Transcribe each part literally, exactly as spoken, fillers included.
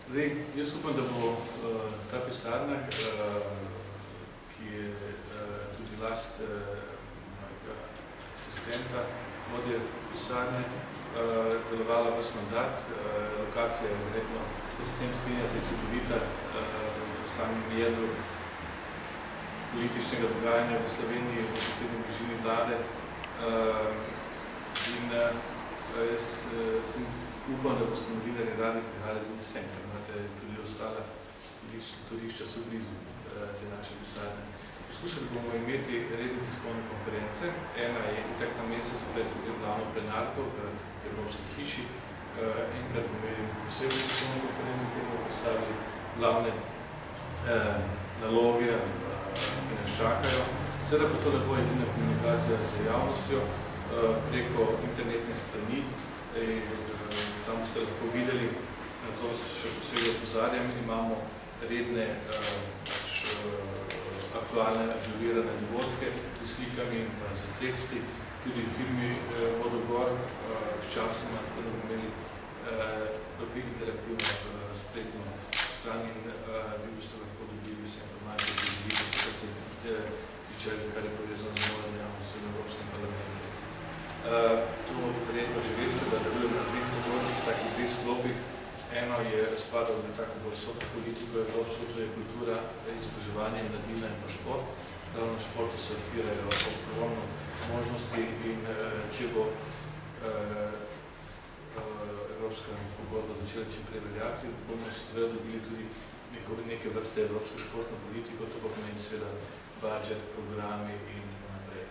Zdaj, jaz upam, da bo uh, ta pisarna, uh, ki je uh, tudi last uh, mojega asistenta, vodje pisarne, uh, delovala vas mandat. Uh, lokacija je verjetno, se s tem strinjate, čudovita uh, v samem jedru političnega dogajanja v Sloveniji, v poslednji bližini vlade. Uh, in uh, jaz uh, sem upam, da boste novinarji radi prihajali tudi sem, ker imate tudi ostala turišča so blizu te naše pisarne. Poskušali bomo imeti redne tiskovne konference. Ena je itak na mesec pred glavno plenarko v Evropski hiši. Enkrat bomo imeli posebno tiskovno konferenco, kjer bomo postavili glavne eh, naloge, ki nas čakajo. Seveda pa to ne bo edina komunikacija z javnostjo eh, preko internetne strani. Tam boste lahko videli, na to še posebej opozarjam, imamo redne pač, aktualne ažurirane dogodke z slikami in z teksti, tudi filmi Vodogor s časoma, tako da bomo imeli dokaj interaktivno spletno stran in vi boste lahko dobili vse informacije, ki želite, kar se tiče, kar je povezano z novo dejavnostjo v Evropskem parlamentu. To verjetno že veste, da delujemo na dveh področjih, takih dveh sklopih. Eno je spadal na tako bolj soto politiko evropsko, to je kultura, izobraževanje, mladina in pa šport. Ravno v športu se odpirajo ogromno možnosti in če bo evropska pogodba začela čim prej veljati, bomo seveda dobili tudi neke vrste evropsko športno politiko, to pa pomeni seveda budžet, programi in tako naprej.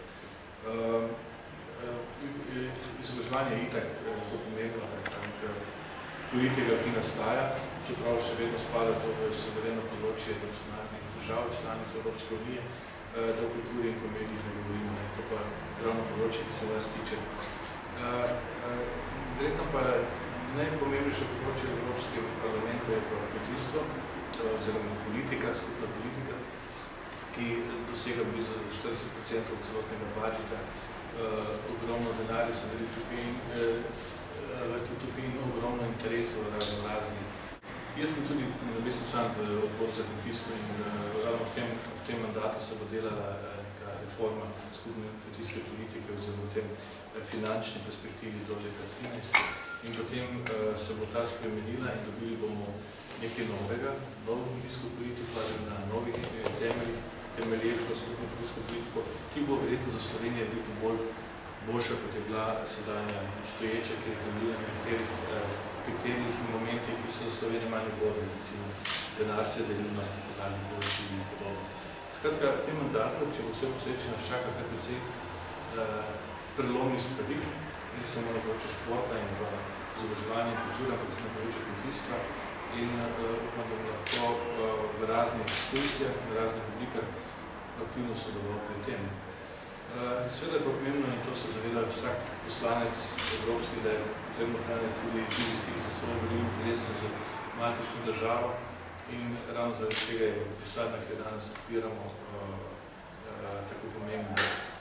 Izobraževanje je itak zelo pomembno, politika, ki nastaja, čeprav še vedno spada to v suvereno področje nacionalnih držav, članic Evropske unije, da v kulturi in komediji ne govorimo, to pa ravno področje, ki se vas tiče. Verjetno pa najpomembnejše področje Evropskega parlamenta je pa kmetijstvo, oziroma politika, skupna politika, ki dosega blizu štirideset procentov celotnega budžeta. Ogromno denarja se naredi tukaj in vrti tukaj in ogromno interesov razno razni. Jaz sem tudi namestni član v odboru za kmetijstvo in ravno v tem, v tem mandatu se bo delala neka reforma skupne kmetijske politike oziroma v tem finančni perspektivi do leta trinajst. In potem se bo ta spremenila in dobili bomo nekaj novega, novo kmetijsko politiko ali na novih temeljih, temelječko skupno kmetijsko politiko, ki bo verjetno za Slovenijo veliko bolj boljša, kot je bila sedanja obstoječa, ki je temeljila na nekaterih kriterijih in momentih, ki so za Slovenijo manj ugodni, recimo denar se delimo, podalni boljši in podobno. Skratka, v tem mandatu, če bo vse posreči, nas čaka kar precej prelomnih stvari, ne samo na področju športa in izobraževanja in kultura, ampak na področju kmetijstva. In upam, da bomo lahko v raznih diskursijah, v raznih oblikah aktivno sodeloval pri tem. Seveda je pa pomembno, in to se zaveda vsak poslanec evropski, da je potrebno ohranjati tudi živi stik za svoj volilni interes z matično državo in ravno zaradi tega je pisarna, ki jo danes odpiramo, tako pomembna.